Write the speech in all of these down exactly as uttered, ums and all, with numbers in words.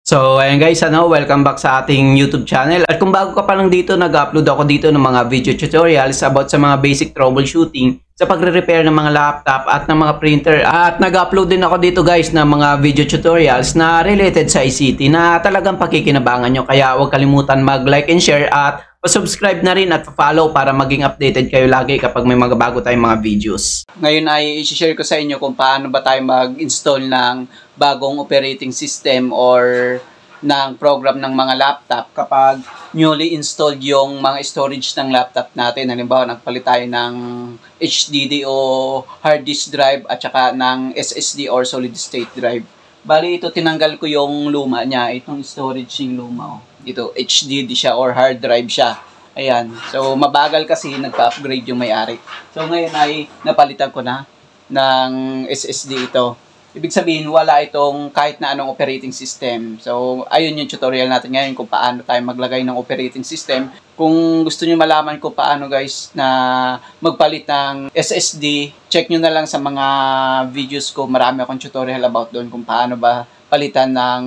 So, ayan guys, ano, welcome back sa ating YouTube channel. At kung bago ka pa lang dito, nag-upload ako dito ng mga video tutorials about sa mga basic troubleshooting sa pagre-repair ng mga laptop at ng mga printer. At nag-upload din ako dito guys ng mga video tutorials na related sa I C T na talagang pakikinabangan nyo. Kaya huwag kalimutan mag-like and share at pa-subscribe na rin at follow para maging updated kayo lagi kapag may mga bago tayong mga videos. Ngayon ay i-share ko sa inyo kung paano ba tayo mag-install ng bagong operating system or ng program ng mga laptop kapag newly installed yung mga storage ng laptop natin. Halimbawa, nagpalit tayo ng H D D o hard disk drive at saka ng S S D or solid state drive. Bali, ito tinanggal ko yung luma niya. Itong storage yung luma. Oh. Ito, H D D siya or hard drive siya. Ayan. So, mabagal kasi nagpa-upgrade yung may-ari. So, ngayon ay napalitan ko na ng S S D ito. Ibig sabihin, wala itong kahit na anong operating system. So, ayun yung tutorial natin ngayon kung paano tayo maglagay ng operating system. Kung gusto nyo malaman kung paano guys na magpalit ng S S D, check nyo na lang sa mga videos ko. Marami akong tutorial about doon kung paano ba palitan ng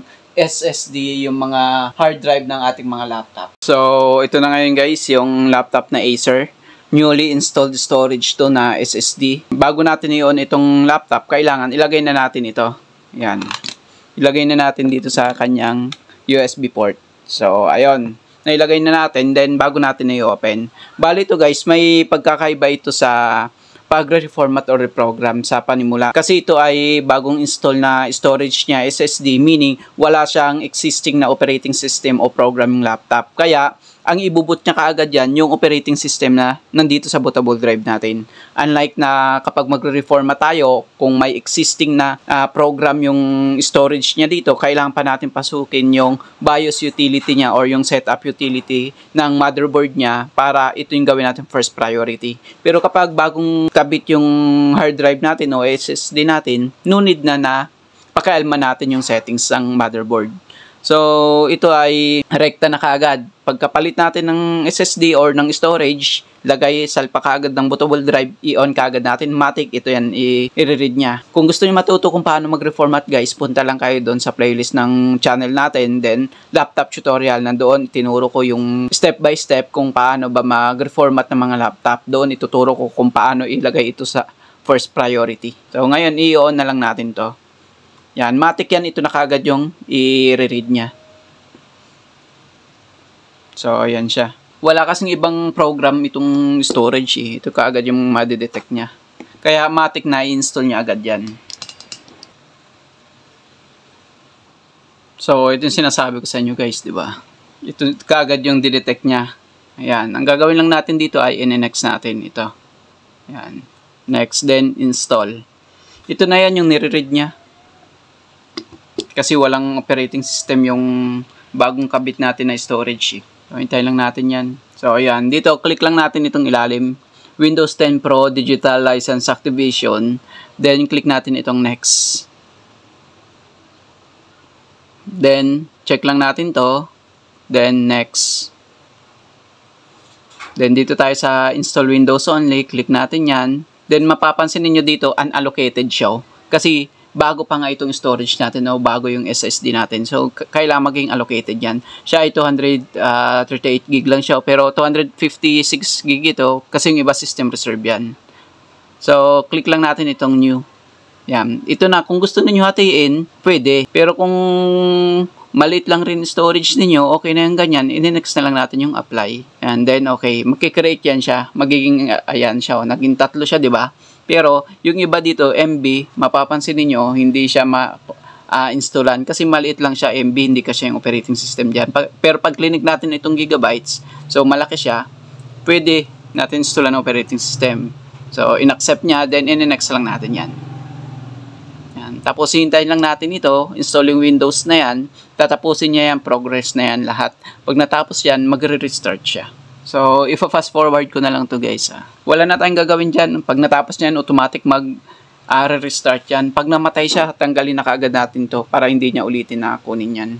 S S D yung mga hard drive ng ating mga laptop. So, ito na ngayon guys, yung laptop na Acer. Newly installed storage to na S S D. Bago natin i-on itong laptop, kailangan ilagay na natin ito. Yan. Ilagay na natin dito sa kanyang U S B port. So, ayun. Nailagay na natin, then bago natin i-open. Bali ito guys, may pagkakaiba ito sa pag-reformat or reprogram sa panimula. Kasi ito ay bagong install na storage niya, S S D, meaning wala siyang existing na operating system o programming laptop. Kaya, ang ibubut niya kaagad yan, yung operating system na nandito sa bootable drive natin. Unlike na kapag magre-reformat tayo, kung may existing na uh, program yung storage niya dito, kailangan pa natin pasukin yung BIOS utility niya or yung setup utility ng motherboard niya para ito yung gawin natin first priority. Pero kapag bagong kabit yung hard drive natin o S S D natin, no need na na pakialaman natin yung settings ng motherboard. So, ito ay rekta na kaagad. Pagkapalit natin ng S S D or ng storage, lagay, salpa kaagad ng bootable drive, i-on kaagad natin. Matic, ito yan, i-read niya. Kung gusto niyo matuto kung paano mag-reformat guys, punta lang kayo doon sa playlist ng channel natin. Then, laptop tutorial, nandoon, tinuro ko yung step by step kung paano ba mag-reformat ng mga laptop. Doon, ituturo ko kung paano ilagay ito sa first priority. So, ngayon, i-on na lang natin to. Yan, matic yan, ito na kagad yung i-read niya. So, ayan siya. Wala kasing ibang program itong storage eh. Ito kaagad yung madidetect niya. Kaya matic na i-install niya agad yan. So, ito yung sinasabi ko sa inyo guys, di ba? Ito kaagad yung didetect niya. Ayan, ang gagawin lang natin dito ay in-next natin ito. Ayan, next, then install. Ito na yan yung nire-read niya. Kasi walang operating system yung bagong kabit natin na storage. Eh. So, hintayin lang natin yan. So, ayan. Dito, click lang natin itong ilalim. Windows ten Pro Digital License Activation. Then, click natin itong next. Then, check lang natin to. Then, next. Then, dito tayo sa Install Windows Only. Click natin yan. Then, mapapansin niyo dito, unallocated siya. Kasi, bago pa nga itong storage natin o bago yung S S D natin. So, kailangan maging allocated yan. Siya ay two hundred thirty-eight gig lang siya. Pero two hundred fifty-six gig ito kasi yung iba system reserve yan. So, click lang natin itong new. Yan. Ito na. Kung gusto niyo hatiin, pwede. Pero kung maliit lang rin storage niyo, okay na yung ganyan. I-next na lang natin yung apply. And then, okay. Magkikreate yan siya. Magiging, uh, ayan siya. Naging tatlo siya, di ba? Pero, yung iba dito, M B, mapapansin niyo hindi siya ma-installan. Uh, kasi maliit lang siya, M B, hindi kasi yung operating system dyan. Pa pero pag clinic natin itong gigabytes, so malaki siya, pwede natin installan ng operating system. So, in-accept niya, then in-next lang natin yan. Yan. Tapos, hintayin lang natin ito, installing Windows na yan, tatapusin niya yan, progress na yan, lahat. Pag natapos yan, magre-restart siya. So, if fast forward ko na lang to guys. Ah. Wala na tayong gagawin dyan. Pag natapos niyan, automatic mag-restart uh, yan. Pag namatay siya, tanggalin na kaagad natin to para hindi niya ulitin na kunin yan.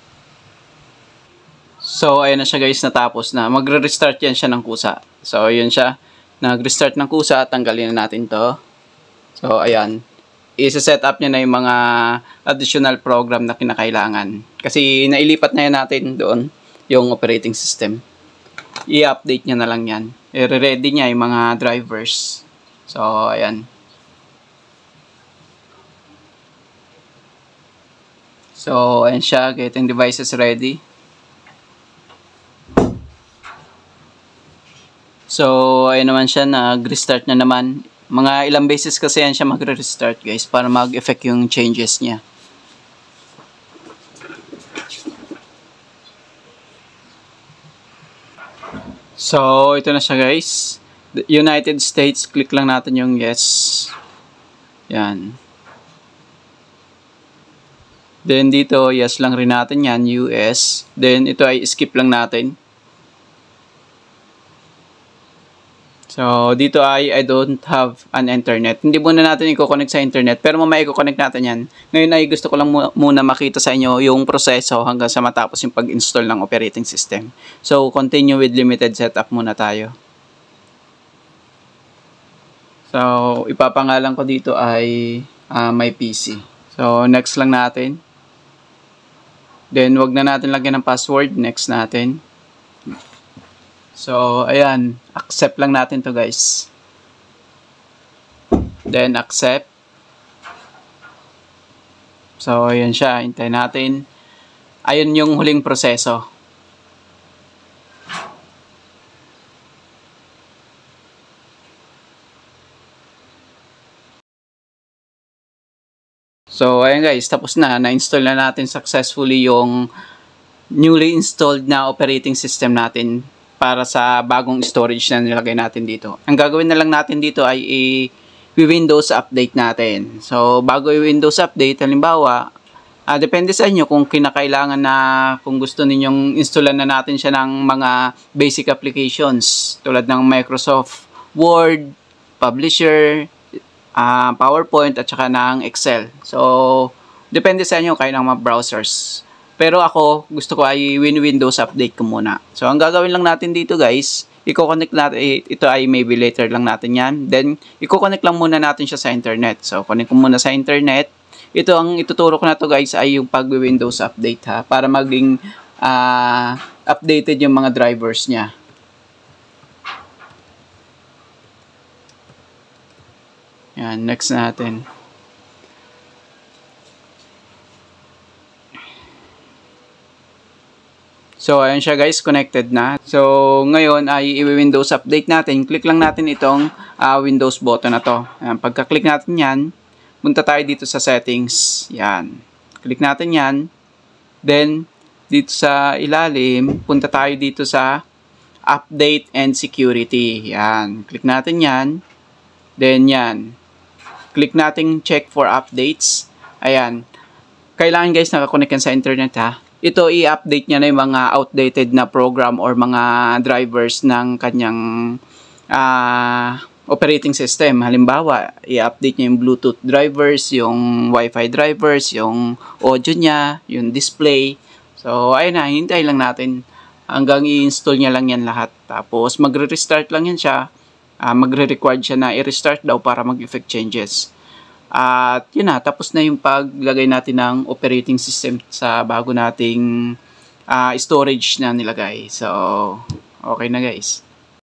So, ayan na siya guys, natapos na. Magre-restart yan siya ng kusa. So, ayan siya. Nag-restart ng kusa, tanggalin na natin to. So, ayan. i-set up niya na yung mga additional program na kinakailangan. Kasi nailipat na yan natin doon, yung operating system. I-update niya na lang yan. I-ready niya yung mga drivers. So, ayan. So, ayan siya. Getting devices ready. So, ayan naman siya. Nag-restart na naman. Mga ilang beses kasi yan siya magre-restart guys para mag-effect yung changes niya. So, ito na siya guys. United States, click lang natin yung yes. Yan. Then dito, yes lang rin natin yan, U S. Then ito ay skip lang natin. So, dito ay I don't have an internet. Hindi muna natin i-connect sa internet, pero mamaya i-connect natin yan. Ngayon ay gusto ko lang muna makita sa inyo yung proseso hanggang sa matapos yung pag-install ng operating system. So, continue with limited setup muna tayo. So, ipapangalan ko dito ay uh, my P C. So, next lang natin. Then, wag na natin lagyan ng password. Next natin. So, ayan. Accept lang natin to guys. Then, accept. So, ayan siya. Hintayin natin. Ayun yung huling proseso. So, ayan guys. Tapos na. Na-install na natin successfully yung newly installed na operating system natin para sa bagong storage na nilagay natin dito. Ang gagawin na lang natin dito ay i-Windows update natin. So, bago i-Windows update, halimbawa, uh, depende sa inyo kung kinakailangan na, kung gusto ninyong installan na natin siya ng mga basic applications tulad ng Microsoft Word, Publisher, uh, PowerPoint, at saka ng Excel. So, depende sa inyo kayo ng mga browsers. Pero ako, gusto ko ay Win-Windows update ko muna. So, ang gagawin lang natin dito guys, i-connect natin, ito ay maybe later lang natin yan. Then, i-connect lang muna natin siya sa internet. So, connect ko muna sa internet. Ito, ang ituturo ko na to guys ay yung pag-Windows update ha. Para maging uh, updated yung mga drivers niya. Yan, next natin. So, ayun siya guys, connected na. So, ngayon ay i-Windows update natin. Click lang natin itong uh, Windows button na to. Ayan, pagka-click natin yan, punta tayo dito sa settings. Yan. Click natin yan. Then, dito sa ilalim, punta tayo dito sa update and security. Yan. Click natin yan. Then, yan. Click natin check for updates. Ayan. Kailangan guys nakakonect yan sa internet ha. Ito i-update niya na yung mga outdated na program or mga drivers ng kanyang uh, operating system. Halimbawa, i-update niya yung Bluetooth drivers, yung Wi-Fi drivers, yung audio niya, yung display. So, ayun na, hintay lang natin hanggang i-install niya lang yan lahat. Tapos, magre-restart lang yan siya. Uh, magre-required siya na i-restart daw para mag-effect changes. At yun na, tapos na yung paglagay natin ng operating system sa bago nating uh, storage na nilagay. So, okay na guys.